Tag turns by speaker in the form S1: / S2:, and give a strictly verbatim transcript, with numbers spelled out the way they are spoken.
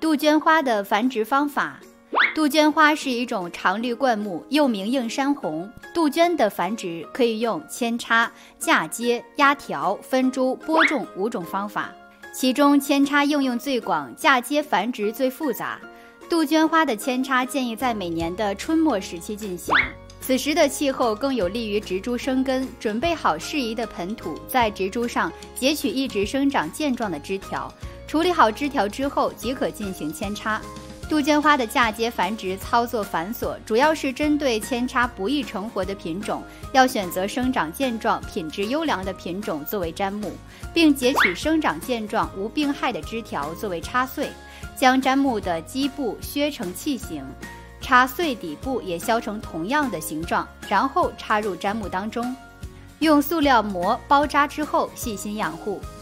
S1: 杜鹃花的繁殖方法。杜鹃花是一种常绿灌木，又名映山红。杜鹃的繁殖可以用扦插、嫁接、压条、分株、播种五种方法，其中扦插应用最广，嫁接繁殖最复杂。杜鹃花的扦插建议在每年的春末时期进行，此时的气候更有利于植株生根。准备好适宜的盆土，在植株上截取一直生长健壮的枝条，处理好枝条之后即可进行扦插。杜鹃花的嫁接繁殖操作繁琐，主要是针对扦插不易成活的品种，要选择生长健壮、品质优良的品种作为砧木，并截取生长健壮、无病害的枝条作为插穗，将砧木的基部削成器形，插穗底部也削成同样的形状，然后插入砧木当中，用塑料膜包扎之后细心养护。